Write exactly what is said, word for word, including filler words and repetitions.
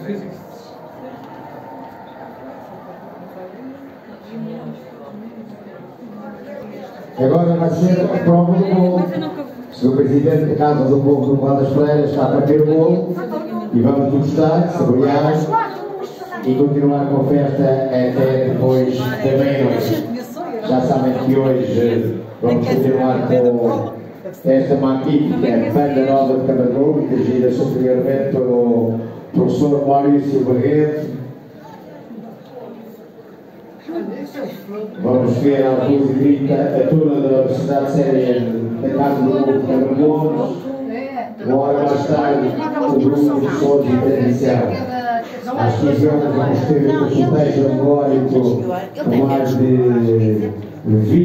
Agora vai ser a prova do bolo. Se o Presidente da Casa do Povo do Val das Freiras está a partir o bolo e vamos degustar, saborear e continuar com a festa até depois da meia-noite. Já sabem que hoje vamos continuar com esta magnífica banda nova de Camarogo, dirigida superiormente pelo professor Maurício Barreto. Vamos ver às duas e trinta a turma da Universidade Séria da Casa do Povo de Camarogo. Uma hora mais tarde, o grupo de sons e transmissão. Às quinze horas vamos ter o cortejo alegórico com mais de vinte